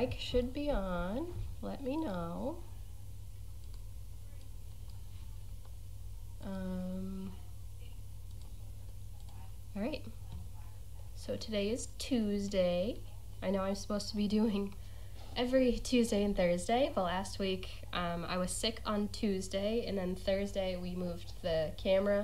mic should be on. Let me know. All right. So today is Tuesday. I know I'm supposed to be doing every Tuesday and Thursday, but last week I was sick on Tuesday, and then Thursday we moved the camera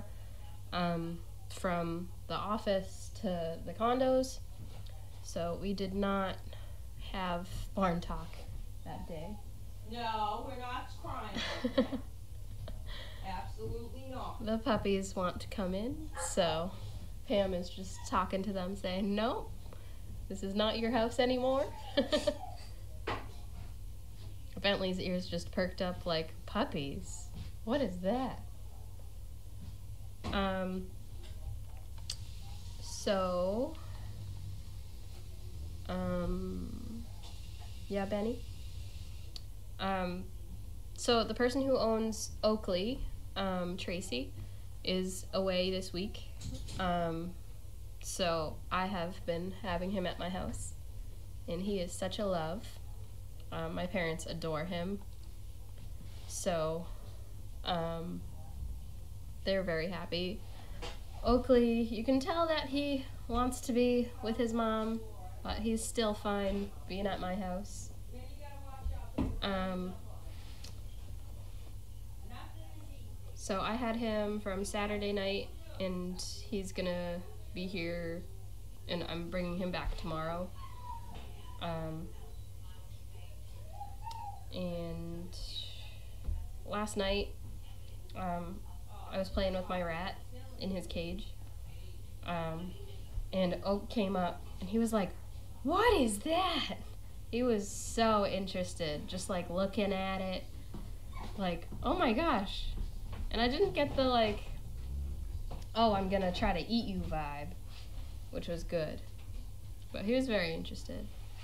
from the office to the condos, so we did not have barn talk that day. No, we're not crying about that. Absolutely not. The puppies want to come in, so Pam is just talking to them saying, no, this is not your house anymore. Bentley's ears just perked up like, puppies? What is that? Yeah, Benny? So the person who owns Oakley, Tracy, is away this week. So I have been having him at my house, and he is such a love. My parents adore him, so they're very happy. Oakley, you can tell that he wants to be with his mom, but he's still fine being at my house. So I had him from Saturday night, and he's gonna be here, and I'm bringing him back tomorrow. And last night, I was playing with my rat in his cage, and Oak came up, and he was like, "What is that?" He was so interested, just like looking at it, like, "Oh my gosh." And I didn't get the like, "Oh, I'm gonna try to eat you" vibe, which was good. But he was very interested.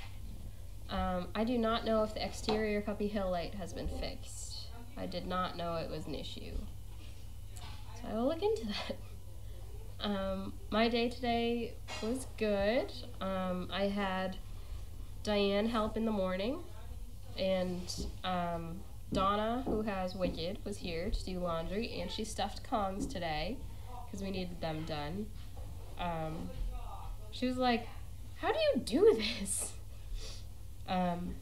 I do not know if the exterior puppy hill light has been fixed. I did not know it was an issue. So I will look into that. My day today was good. I had Diane help in the morning, and Donna, who has Wicked, was here to do laundry, and she stuffed Kongs today because we needed them done. She was like, "How do you do this?" And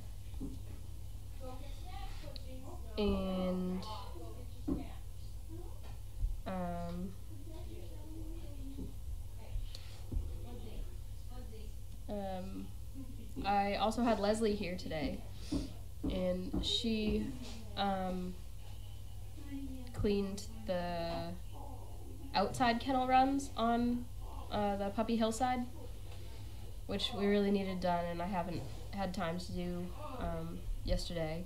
I also had Leslie here today, and she cleaned the outside kennel runs on the puppy hillside, which we really needed done, and I haven't had time to do yesterday.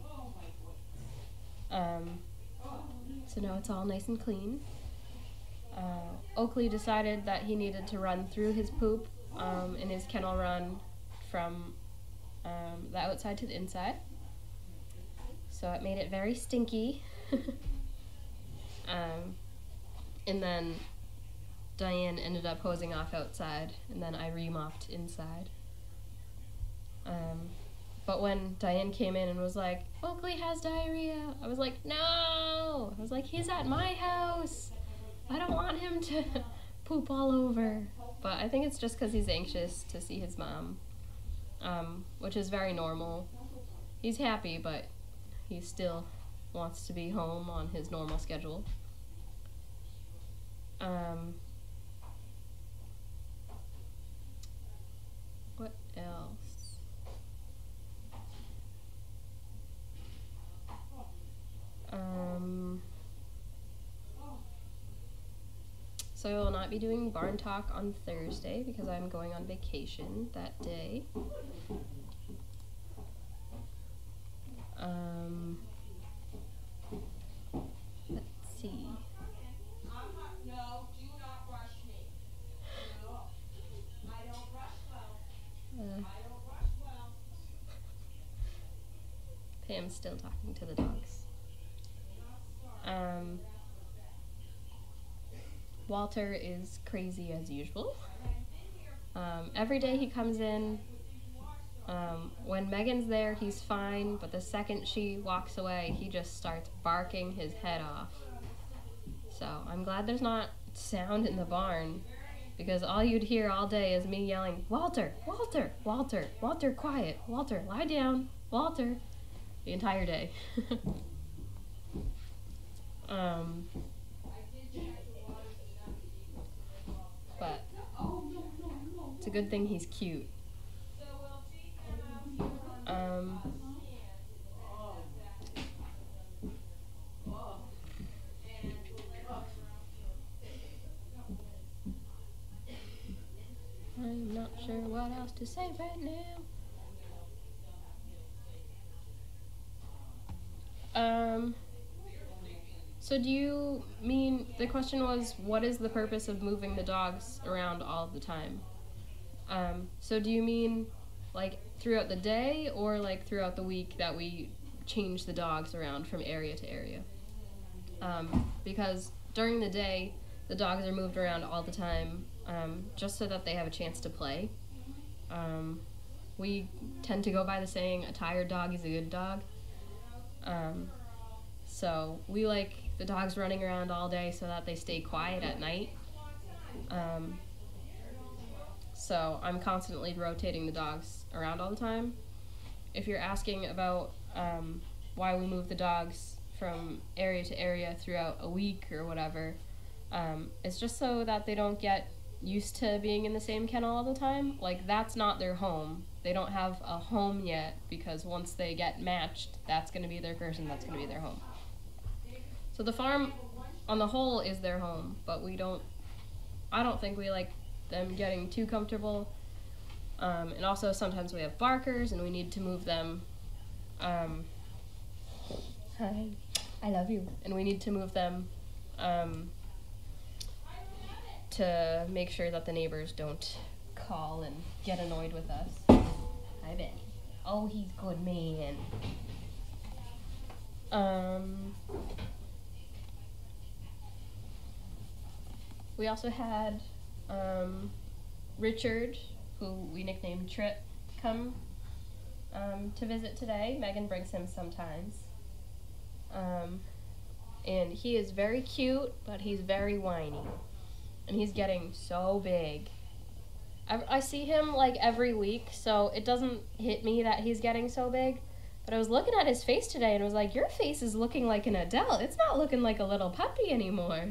So now it's all nice and clean. Oakley decided that he needed to run through his poop in his kennel run from the outside to the inside. So it made it very stinky. And then Diane ended up hosing off outside, and then I remopped inside. But when Diane came in and was like, "Oakley has diarrhea," I was like, "No!" I was like, "He's at my house. I don't want him to poop all over." But I think it's just because he's anxious to see his mom, which is very normal. He's happy, but he still wants to be home on his normal schedule. What else? So I will not be doing barn talk on Thursday because I'm going on vacation that day. Let's see. No, do not rush me. No, I don't rush well. I don't rush well. Pam's still talking to the dogs. Walter is crazy as usual. Every day he comes in When Megan's there, he's fine, but the second she walks away, he just starts barking his head off. So I'm glad there's not sound in the barn, because all you'd hear all day is me yelling, Walter, Walter, Walter, Walter, quiet, Walter, lie down, Walter, the entire day. But it's a good thing he's cute. I'm not sure what else to say right now. So do you mean, the question was, what is the purpose of moving the dogs around all the time? So do you mean like throughout the day, or like throughout the week that we change the dogs around from area to area? Because during the day, the dogs are moved around all the time, just so that they have a chance to play. We tend to go by the saying, a tired dog is a good dog. So we like the dogs running around all day so that they stay quiet at night. So I'm constantly rotating the dogs around all the time. If you're asking about why we move the dogs from area to area throughout a week or whatever, it's just so that they don't get used to being in the same kennel all the time. Like, that's not their home. They don't have a home yet, because once they get matched, that's going to be their person, that's going to be their home. So the farm on the whole is their home, but I don't think we like them getting too comfortable. And also sometimes we have barkers and we need to move them. Hi, I love you. And we need to move them to make sure that the neighbors don't call and get annoyed with us. Hi, Benny. Oh, he's good man. We also had Richard, who we nicknamed Trip, come to visit today. Megan brings him sometimes. And he is very cute, but he's very whiny. And he's getting so big. I see him like every week, so it doesn't hit me that he's getting so big. But I was looking at his face today and was like, your face is looking like an adult. It's not looking like a little puppy anymore.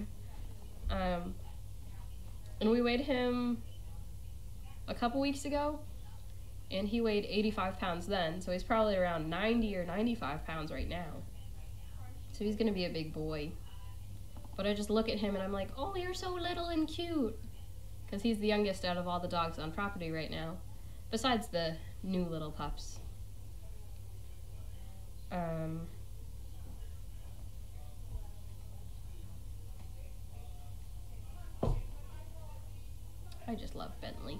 And we weighed him a couple weeks ago, and he weighed 85 pounds then, so he's probably around 90 or 95 pounds right now. So he's gonna be a big boy. But I just look at him and I'm like, oh, you're so little and cute. Because he's the youngest out of all the dogs on property right now, besides the new little pups. I just love Bentley.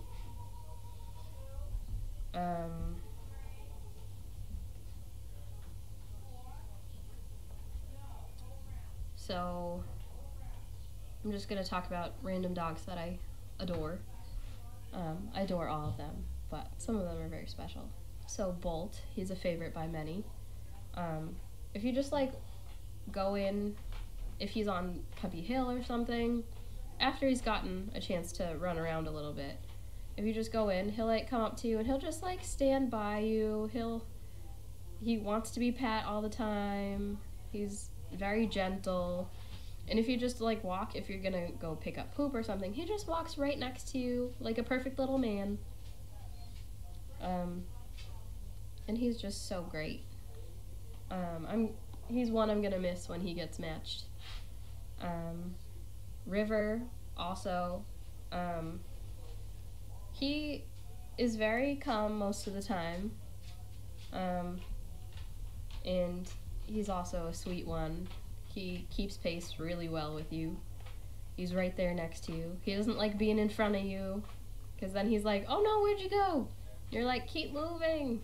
So I'm just going to talk about random dogs that I adore. I adore all of them, but some of them are very special. So Bolt, he's a favorite by many. If you just like go in, if he's on Puppy Hill or something, after he's gotten a chance to run around a little bit, if you just go in, he'll like come up to you and he'll just like stand by you. He wants to be pat all the time. He's very gentle. And if you just like walk, if you're gonna go pick up poop or something, he just walks right next to you like a perfect little man. And he's just so great. He's one I'm gonna miss when he gets matched. River also, he is very calm most of the time, and he's also a sweet one. He keeps pace really well with you. He's right there next to you. He doesn't like being in front of you, because then he's like, oh no, where'd you go? You're like, keep moving.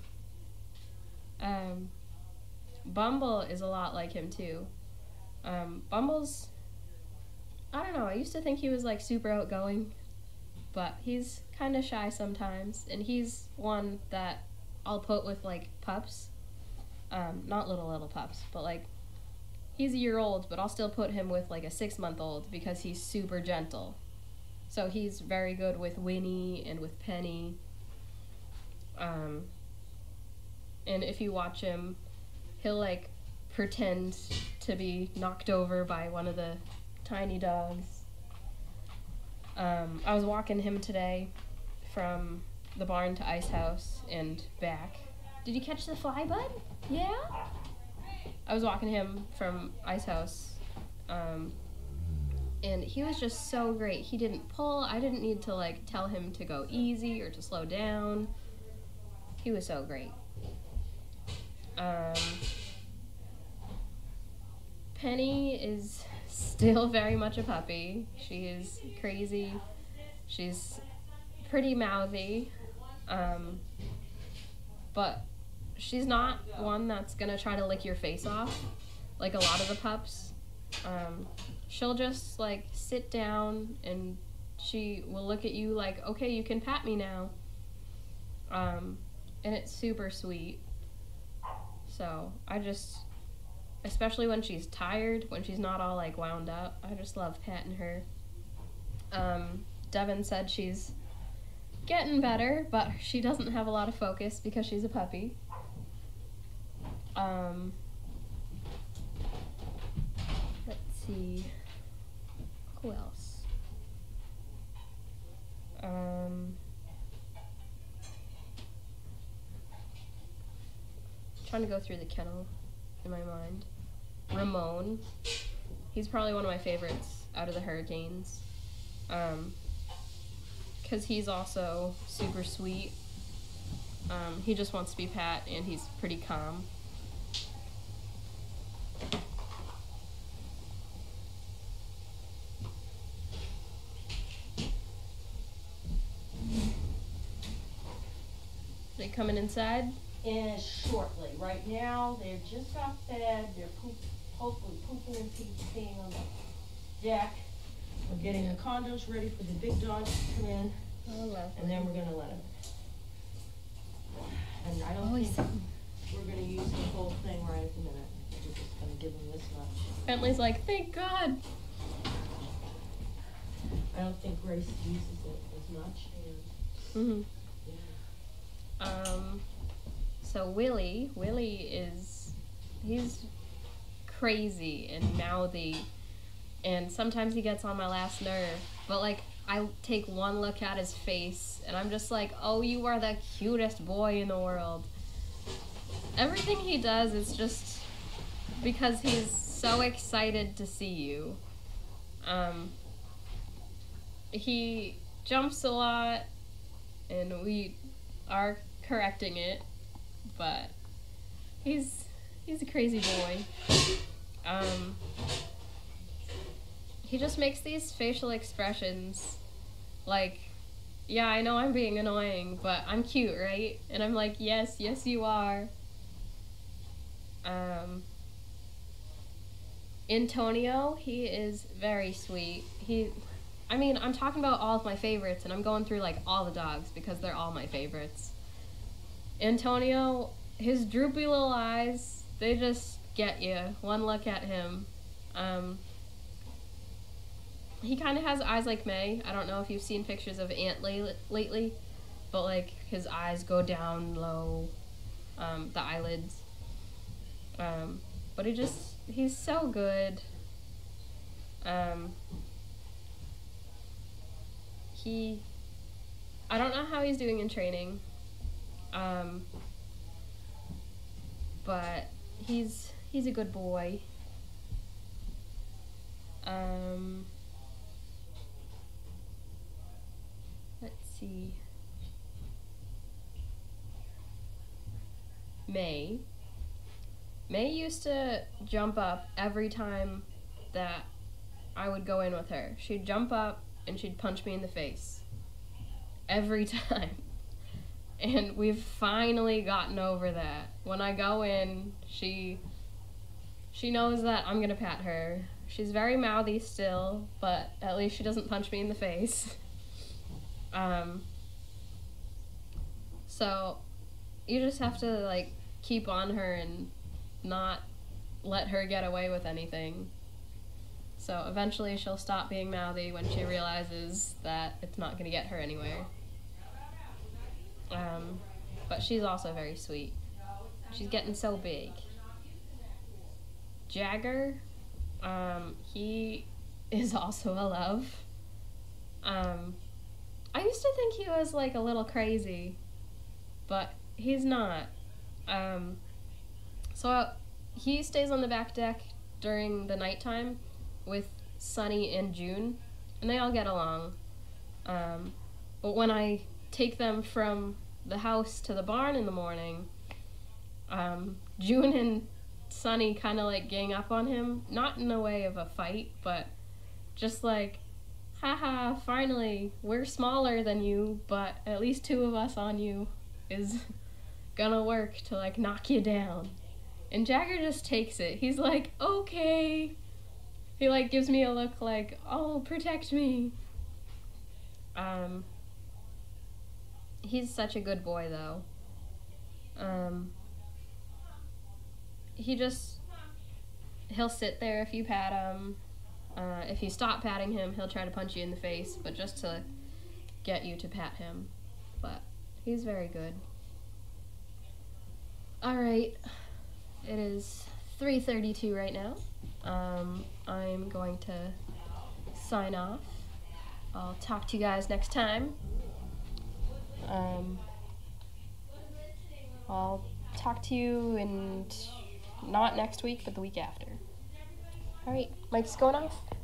Bumble is a lot like him too. Bumble's, I don't know, I used to think he was like super outgoing, but he's kind of shy sometimes, and he's one that I'll put with like pups. Not little pups, but like he's a year old, but I'll still put him with like a 6-month-old because he's super gentle. So he's very good with Winnie and with Penny. And if you watch him, he'll like pretend to be knocked over by one of the tiny dogs. I was walking him today from the barn to Ice House and back. Did you catch the fly, bud? Yeah? I was walking him from Ice House, and he was just so great. He didn't pull. I didn't need to like tell him to go easy or to slow down. He was so great. Penny is still very much a puppy. She is crazy. She's pretty mouthy. But she's not one that's gonna try to lick your face off like a lot of the pups. She'll just like sit down and she will look at you like, okay, you can pat me now. And it's super sweet. So I just, especially when she's tired, when she's not all like wound up, I just love patting her. Devin said she's getting better, but she doesn't have a lot of focus because she's a puppy. Let's see. Who else? Trying to go through the kennel in my mind. Ramon. He's probably one of my favorites out of the Hurricanes. Because he's also super sweet. He just wants to be pat, and he's pretty calm. They coming inside? And shortly. Right now, they just got fed. They're hopefully pooping and peeing on the deck. We're getting the condos ready for the big dogs to come in. Oh, lovely. And then we're going to let them. And I don't think we're going to use the whole thing right at the minute. We're just going to give them this much. Bentley's like, thank God. I don't think Grace uses it as much. Mm-hmm. Yeah. So Willie he's crazy and mouthy, and sometimes he gets on my last nerve, but like I take one look at his face and I'm just like, oh, you are the cutest boy in the world. Everything he does is just because he's so excited to see you. He jumps a lot and we are correcting it, but he's a crazy boy. He just makes these facial expressions like, yeah, I know I'm being annoying, but I'm cute, right? And I'm like, yes you are. Antonio, he is very sweet. I'm talking about all of my favorites, and I'm going through like all the dogs because they're all my favorites. Antonio, his droopy little eyes, they just get you. One look at him. He kind of has eyes like May. I don't know if you've seen pictures of Ant lately, but like his eyes go down low, the eyelids. But he's so good. I don't know how he's doing in training, but he's a good boy. Let's see. May used to jump up every time that I would go in with her. She'd jump up and she'd punch me in the face. Every time. And we've finally gotten over that. When I go in, she knows that I'm gonna pat her. She's very mouthy still, but at least she doesn't punch me in the face. So you just have to, like, keep on her and not let her get away with anything. So eventually she'll stop being mouthy when she realizes that it's not going to get her anywhere. But she's also very sweet. She's getting so big. Jagger, he is also a love. I used to think he was, like, a little crazy, but he's not. So he stays on the back deck during the nighttime with Sunny and June, and they all get along. But when I take them from the house to the barn in the morning, June and Sunny kind of, like, gang up on him, not in a way of a fight, but just like, haha, finally, we're smaller than you, but at least two of us on you is gonna work to, like, knock you down. And Jagger just takes it. He's like, okay. He, like, gives me a look like, oh, protect me. He's such a good boy, though. He'll sit there if you pat him. If you stop patting him, he'll try to punch you in the face, but just to get you to pat him. But he's very good. Alright, it is 3:32 right now. I'm going to sign off. I'll talk to you guys next time. I'll talk to you in not next week, but the week after. Alright, mic's going off.